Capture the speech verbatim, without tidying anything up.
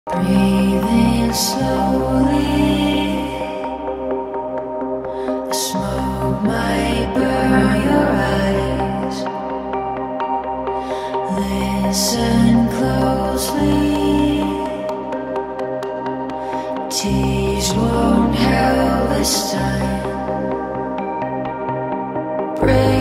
Breathing slowly, the smoke might burn your eyes. Listen closely, tears won't help this time. Break